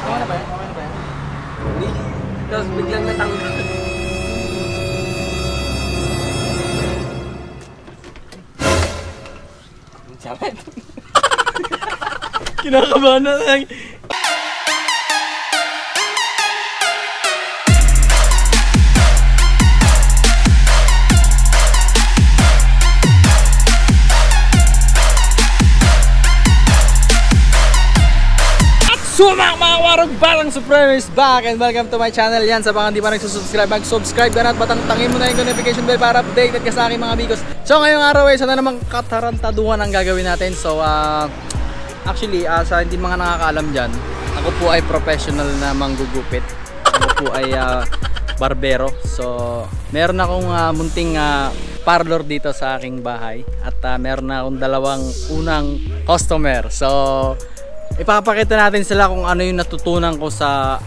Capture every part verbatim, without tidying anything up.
Okay na ba yan? Okay na ba yan? Hindi. Tapos biglang natanggal. Sakit. Kinakabahan na lang. So mga mga warog balang Supreme is back and welcome to my channel. Yan, sa mga hindi pa nagsusubscribe, mag-subscribe ka na at batang-tangin mo na yung notification bell para updated ka sa aking mga videos. So ngayong araw ay sana namang katarantaduhan ang gagawin natin. So uh, actually uh, sa hindi mga nakakaalam dyan, ako po ay professional na manggugupit. Ako po ay uh, barbero. So meron akong uh, munting uh, parlor dito sa aking bahay. At uh, meron na akong dalawang unang customer. So ipapakita natin sila kung ano yung natutunan ko sa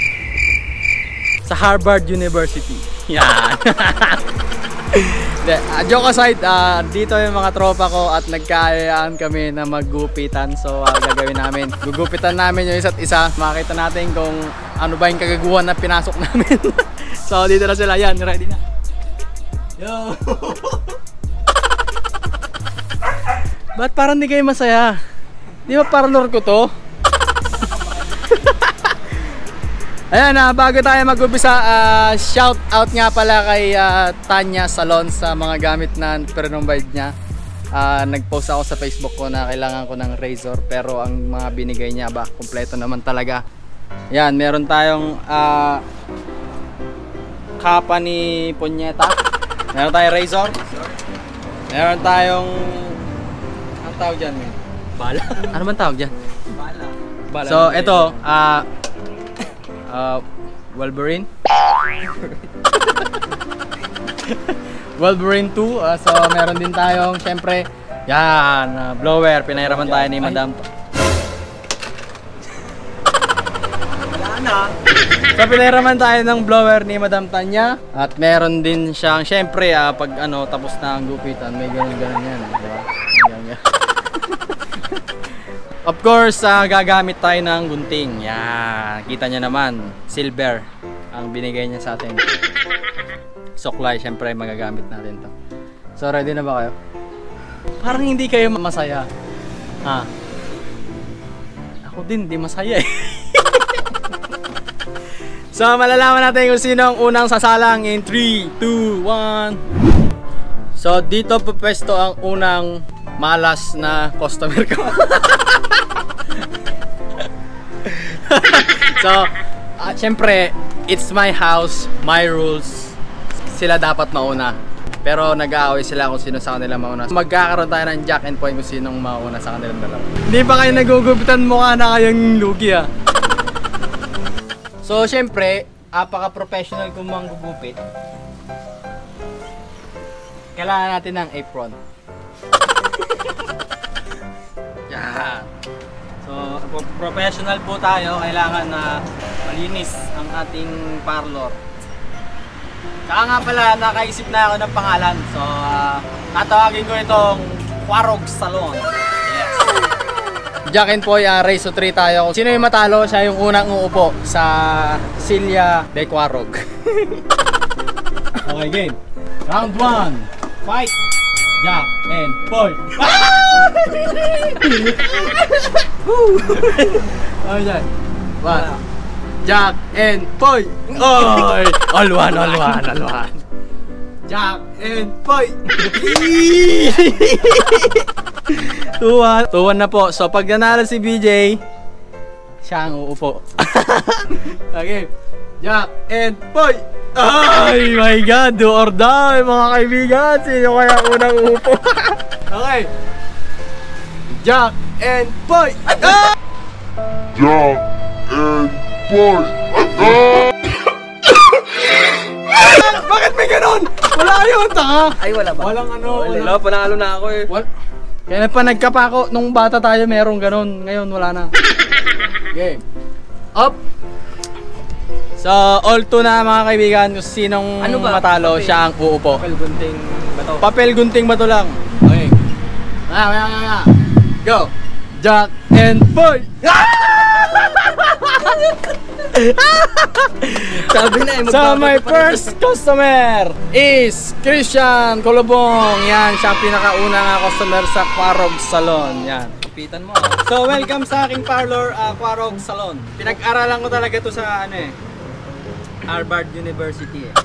sa Harvard University. Yan. De, uh, joke aside, uh, dito yung mga tropa ko at nagkaayaan kami na maggupitan. So uh, gagawin namin, gugupitan namin yung isa't isa. Makita natin kung ano ba yung kagaguhan na pinasok namin. So dito na sila. Yan, ready na. Yo. Ba't parang di kayo masaya? Di ba parlor ko to? Ayan na, uh, bago tayo mag-umpisa, uh, shout out nga pala kay uh, Tanya Salon sa mga gamit na pre-provide niya. uh, Nag-post ako sa Facebook ko na kailangan ko ng razor, pero ang mga binigay niya ba, kompleto naman talaga. Ayan, meron tayong uh, kapa ni Punyeta. Meron tayong razor. Meron tayong, ang tawag dyan, man? Bala. Ano man tawag dyan? Bala. Bala. So ito, uh, uh, Wolverine. Wolverine two. uh, So meron din tayong, syempre, yan, uh, blower. Pinahiraman tayo ni Madam. Wala na. So pinahiraman tayo ng blower ni Madam Tanya. At meron din siyang, syempre, uh, pag ano, tapos na ang gupitan, may ganun-ganun yan, diba? Ganyan. Of course, uh, gagamit tayo ng gunting. Yan, kita nyo naman, silver ang binigay niya sa atin. Suklay, syempre magagamit natin to. So ready na ba kayo? Parang hindi kayo masaya. Ha? Ako din, di masaya eh. So malalaman natin kung sino ang unang sasalang in three, two, one. So dito po pwesto ang unang malas na customer ko. So, uh, syempre, it's my house, my rules. Sila dapat mauna. Pero nag-aaway sila kung sino sa kanila mauna. Magkakaroon tayo ng jack and point kung sinong mauna sa kanilang dalawa. Hindi pa kayo nagugupitan, mukha na kayong lugi ah. So, syempre, apaka-professional kung manggugupit. Kailangan natin ng apron. Yan. So, professional po tayo, kailangan na malinis ang ating parlor. Saka nga pala, nakaisip na ako ng pangalan. So, uh, tatawagin ko itong Quarog Salon. Yes. Jack and Poy, uh, race to three tayo. Sino yung matalo, siya yung unang uupo sa Silya de Quarog. Okay, game. Round one. Fight! Jack and Poy. Ano dyan? One. Jack and Poy. Oy! All one, all one, all one. Jack and Poy. two one. two one na po. So pag nanalo si B J, siya ang uupo. Okay. Jack and Poy. Ay my God, do or die mga kaibigan. Sino kaya unang uupo? Okay. Jack and Poy. Ah! Jack and Poy. Ah! Bakit may ganon? Wala yun, taka. Ay, wala ba? Walang ano. Wala, wala. Panalo na ako eh. What? Kaya pa nagkapa ako, nung bata tayo merong ganon. Ngayon wala na. Okay. Up. So, all two na mga kaibigan, kung sinong ano ba? matalo, papel, siya ang uupo. Papel gunting bato. Papel gunting bato lang. Okay. Kaya, kaya, kaya. Go. Jack and Poy. Sabi na eh, So, my magbabago pa rin. first customer is Christian Colobong. Yan, siya ang pinakauna nga customer sa Quarog Salon. Yan. Kapitan mo ah. So, welcome sa aking parlor, uh, Quarog Salon. Pinag-aralan ko talaga to sa ano eh, Harvard University eh.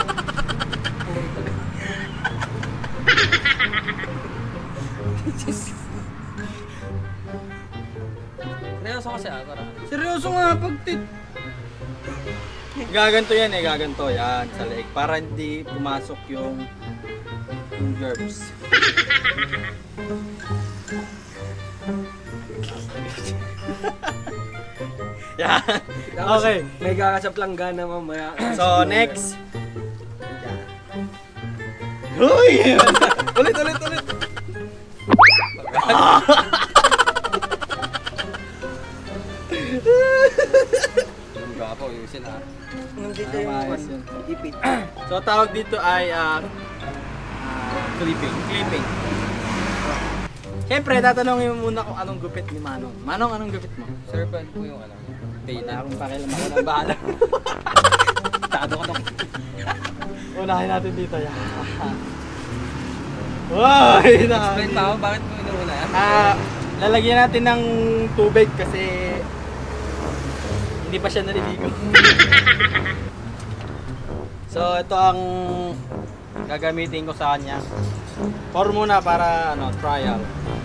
Seryoso kasi ah, tara. Seryoso nga, pag tit... Gaganto yan eh, gaganto yan sa leg para hindi pumasok yung, yung germs. Yan. Okay. May kakasap lang gana mamaya. So, next. Uy! Ulit, ulit, ulit. Gwapo, yusin ah. Nandito Ah, yung maayos one, yun. ipit. So, tawag dito ay ah, Clipping. clipping. Siyempre, tatanungin mo muna kung anong gupit ni Manong. Manong, anong gupit mo? Serpent po yung ano. Wala Faded. akong pakialam, ako na bahala. Tado ka nung. Unahin natin dito. Yan. Wow! Explain pa ako, bakit mo inuuna yan? Ah, lalagyan natin ng tubig kasi hindi pa siya naliligo. So, ito ang gagamitin ko sa kanya. Pour muna para ano, trial.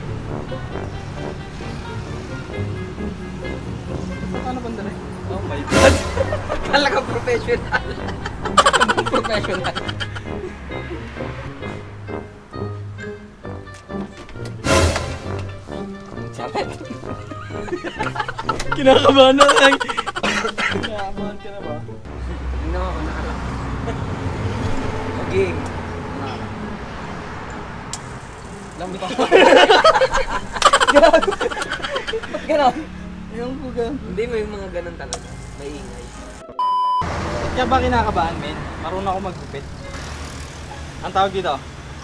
Ano bang dali? Oh my God. Talaga professional. Professional. Sakit. Kinakabahan na lang. Kinakabahan ka na ba? Hindi ako nakalak. Okay. Lambi pa. Ganon. Yung ko gan. Hindi, may mga ganon talaga. May ingay. Kaya ba kinakabahan, men? Marunong ako maggupit. Ang tawag dito?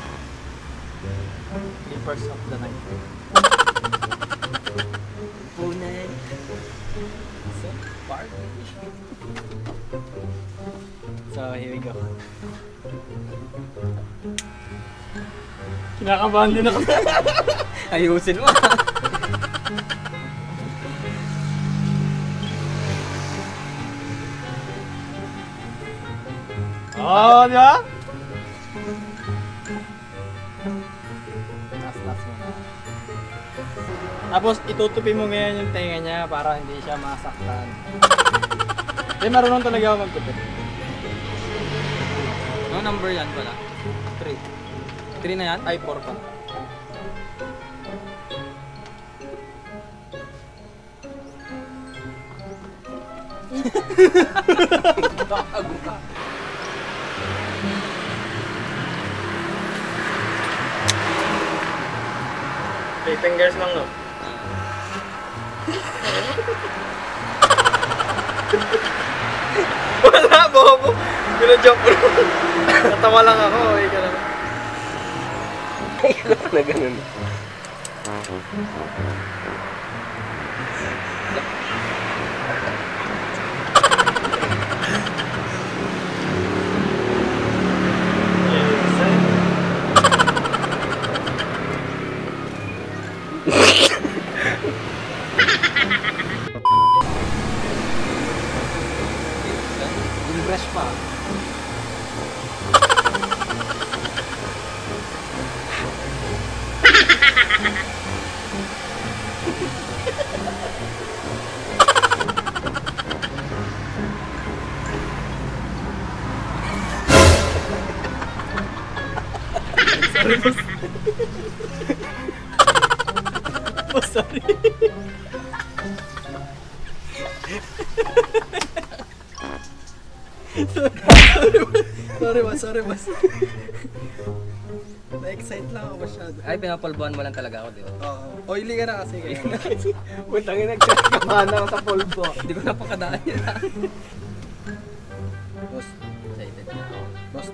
Clippers of the night. Punan. So, party. So, here we go. Kinakabahan din ako. Ayusin mo. Oh, di ba? Last-last mo na. Tapos, itutupi mo ngayon yung tenga niya para hindi siya masaktan. Hindi, marunong talaga ako magtupit. Ano number yan pala? three. three na yan? Ay, four pa. Bago ka. Three fingers lang, no? Wala, bobo. Gina-jump ko. Natawa lang ako. Eh, ganun. Ikaw na ganun. Yung brush pa. Oh, sorry. Sorry, boss. Sorry, boss. Na-excite lang ako masyado. Ay, pinapalbuhan mo lang talaga ako, di ba? Oo. Oily ka na kasi kaya. Putangin, nagkakabahan ako sa polvo. Hindi ko napakadaan yun. Boss. Excited na ako. Boss.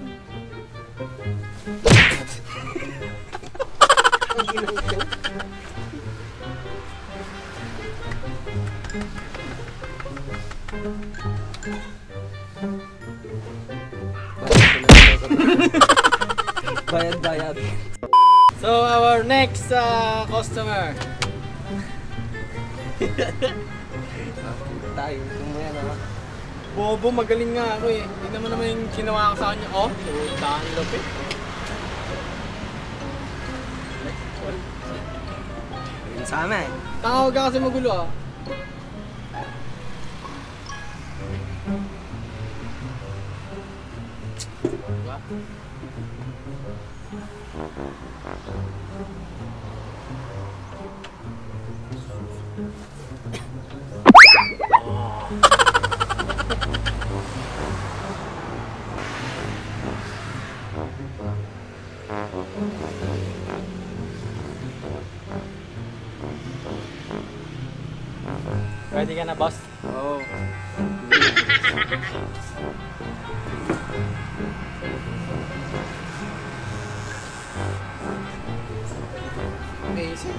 Bayad, bayad. So, our next uh, customer. Tayo, ito mo yan ha. Bobo, magaling nga ako eh. Tignan mo naman yung ginawa ko sa kanya. Oh, daan lupit. Yun sana eh. Tawag ka kasi magulo ah. Diba? Pwede ka na, boss? Oo. Basic.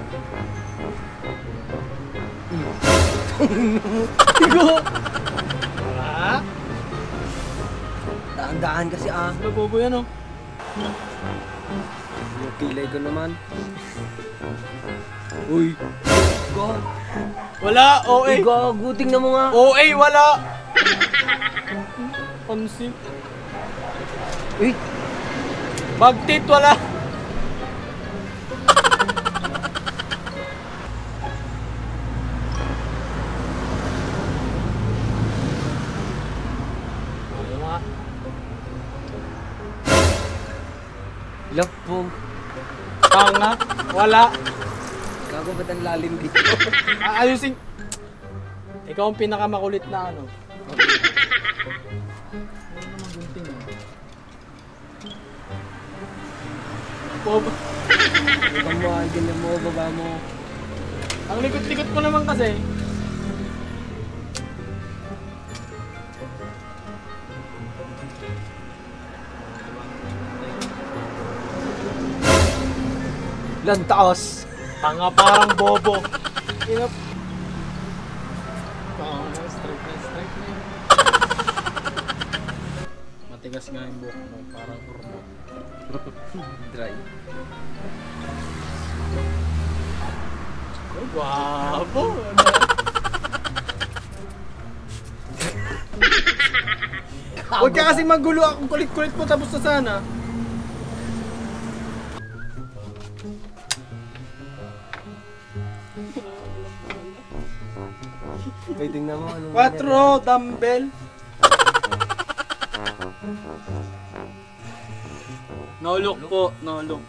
Tigo! Wala. Daan-daan kasi ah. Ano bobo yan oh? Yung kilay ko naman. Uy. Go. Wala! O A! Uy, gago. Tingnan mo nga. O A! Wala! Pansin. Uy. Magtit! Wala! Look po. Tanga! Wala! Gago ba't ang lalim dito? Aayusin! Ikaw ang pinakamakulit na ano. Ano naman gunting oh. Bobo. Bukang mo, ang ganyan mo, baba mo. Ang likot-likot mo naman kasi. Lantaos. Tanga parang bobo. Inap. Oo, straight na, straight na yun. Matigas nga yung buhok mo, parang urmo. Dry. Oh, guwapo! Huwag ka kasi magulo akong kulit-kulit mo tapos na sana. Wait, tingnan mo. Anong Quattro dumbbell. No look po, no look.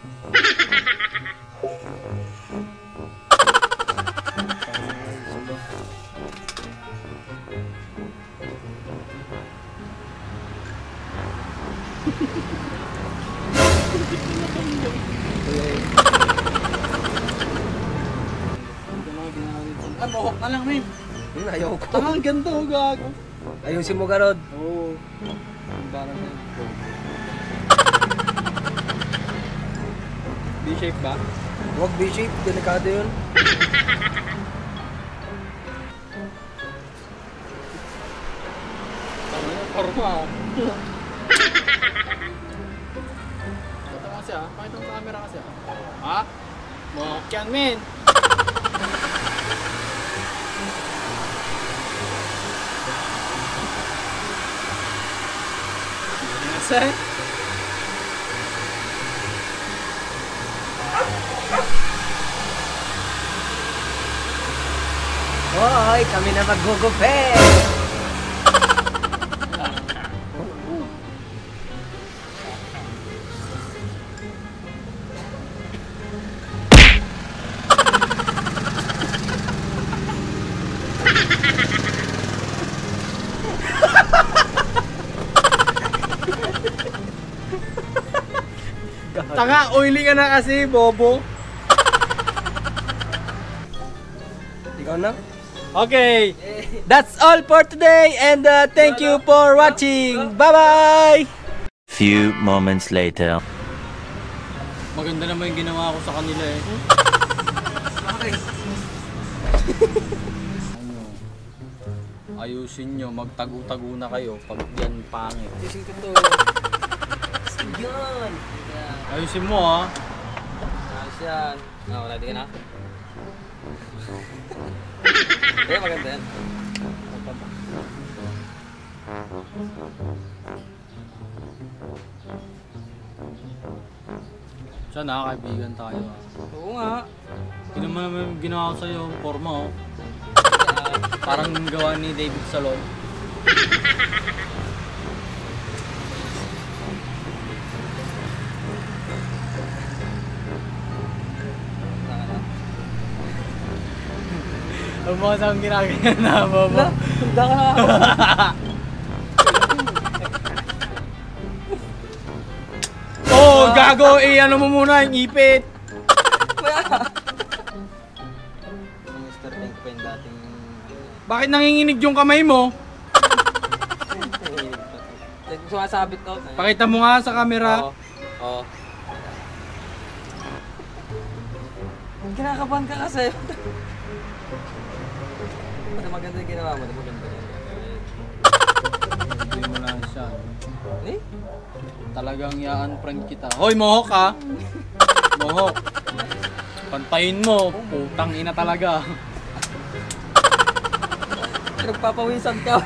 Ah, mohok na lang, Mim. Hmm, ayaw ko. Tama, ang ganda, oh, gago. Ayusin mo, Garod. Oo. Parang yan. B-shape ba? Huwag B-shape. Delikado yun. Tama yan, forma. Ito kasi ah, pakita mo sa camera kasi ah. Ha? Mohok yan, men. Kasi? Hoy, kami na maggugupit! Tanga, oily ka na kasi, bobo. Ikaw na? Okay, that's all for today and uh, thank you for watching. Bye-bye! Few moments later. Maganda naman yung ginawa ko sa kanila eh. Ayusin nyo, magtago-tago na kayo pag yan pangit. Ayusin ko to. Yan. Ayusin mo ha. Ayos yan. Ah, wala din ka na. Eh, maganda yan. Siya na, kaibigan tayo ha. Oo nga. Hindi naman naman yung ginawa ko sa'yo, forma oh. Parang gawa ni David Salon. Ang mga saan ginagaya na mo mo. Handa ka na. Oh, gago! Eh, ano mo muna yung ipit? mister Tank pa yung dating... Bakit nanginginig yung kamay mo? Sumasabit ko. Pakita mo nga sa camera. Oo. Oo. Kinakabahan ka kasi. Mas maganda yung ginawa mo. Maganda yan. Hindi mo lang siya. Eh? Talagang i-unfriend kita. Hoy, mohok ha! Mohok. Pantayin mo. Putang ina talaga. Nagpapawisan ka.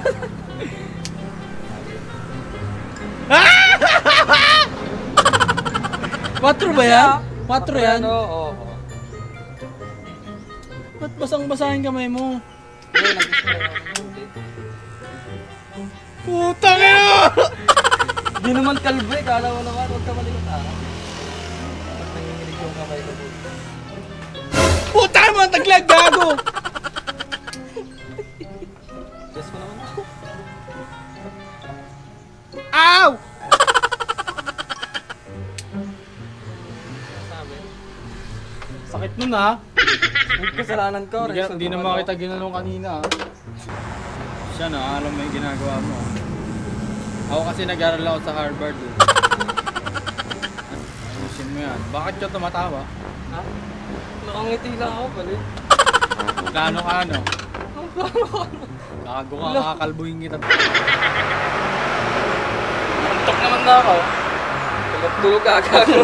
Patro ba yan? Patro yan? Oo, oo, oo. Ba't basang-basahin kamay mo? Hindi, nag-spray ako. Putang ina! Hindi naman kalbo eh. Kala mo naman. Huwag ka malikot ah. Ba't nanginginig yung kamay ko po? Putang mo! Taglag gago! Yes mo naman ako. Ow! Sabi. Sakit nun ha? Huwag kasalanan ko. Hindi, hindi naman kita ginanong kanina ha? Siya na, alam mo yung ginagawa mo. Ako kasi nag-aral ako sa Harvard eh. Ayusin mo yan. Bakit ka tumatawa? Ha? Nakangiti lang ako balik. Plano ka ano? Ang plano ko ano? Gago ka, kakakalbuhin kita. Antok naman na ako. Tulog-tulog agago.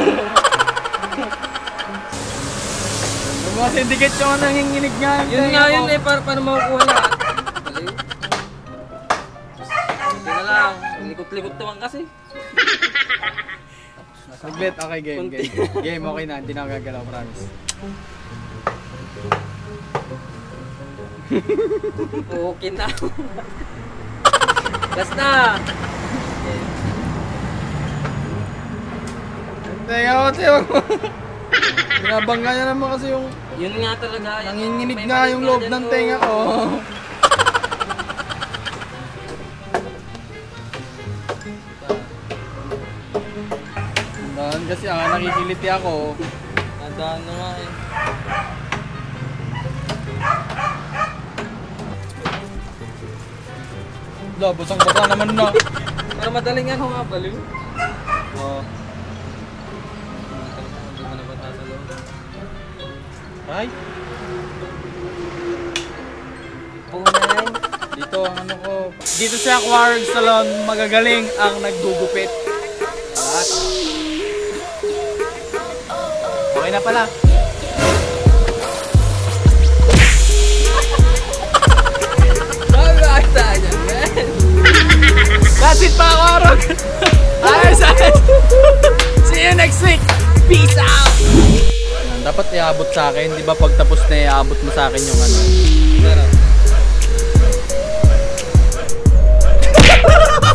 Yung mga syndicate yung nanginginig nga. Yun nga yun eh, para paano makukuha lahat. Baliw. Hindi na lang. Likot-likot naman kasi. Saglit, okay game, game. Game, okay na, hindi na ako gagalaw, promise. Okay na. Last na. Teka ako, teka ako. Binabangga niya naman kasi yung Yun nga talaga. yun nanginginig may nga mali yung nga loob dyan ng ko. tenga ko. Tandaan kasi ah, nakikiliti ako. Nadaan na nga eh. Wala, basang-basa naman na. Para madaling ano nga baliw. Oh. Hindi mo na ba tatalong? Ay, Punay. dito ang ano ko. Dito sa Aquarium Salon, magagaling ang naggugupit. At okay na pala. Sabi ba kita dyan, man? That's it pa, Aquarium! Ayos, ayos! See you next week! Peace out! Dapat iabot sa akin, di ba pag tapos na iabot mo sa akin yung ano? Pero,